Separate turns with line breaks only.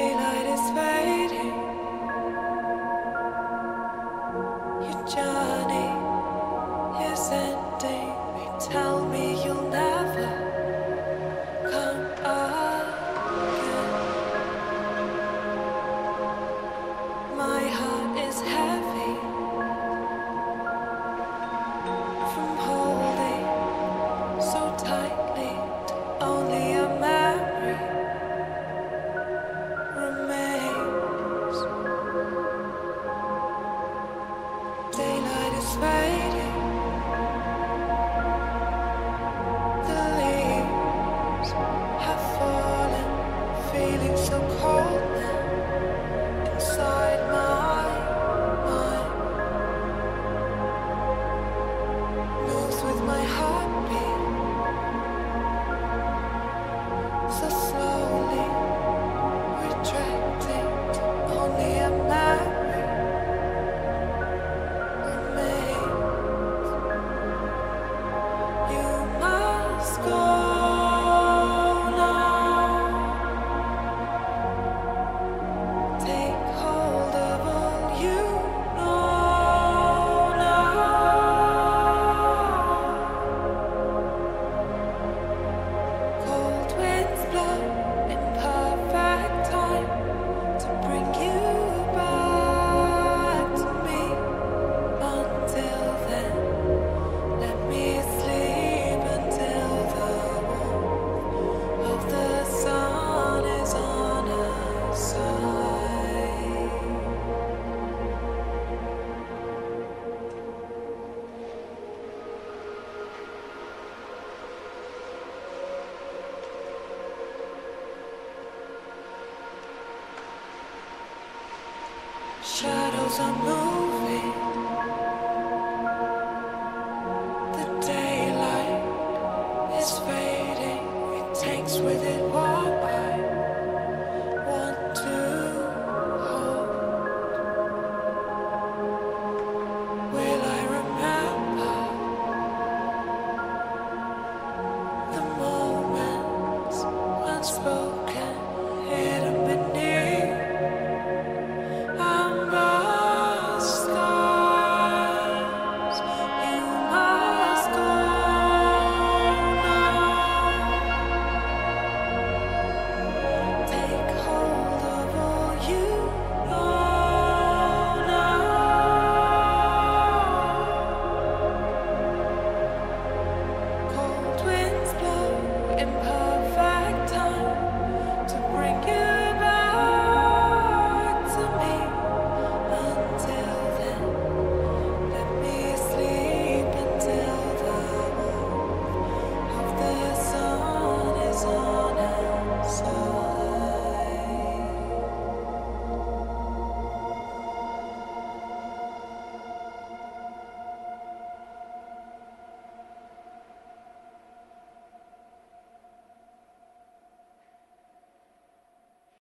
Daylight is fading. Your journey is ending. They tell me you'll never come again. My heart is heavy from holding so tightly to only a memory remains. Daylight is fading. The leaves have fallen, feeling so cold now inside my mind. Moves with my heartbeat so slowly, retracting to only a memory remains. You must go now. Take hold of all you know now. Cold winds blow in perfect time to bring you back to me. Until then, let me sleep until the warmth of the sun is on our side. Shadows are moving. The daylight is fading. It takes with it what I want to hold. Will I remember the moments unspoken, hidden beneath amber skies? You must go now. Take hold of all you know now. Cold winds blow in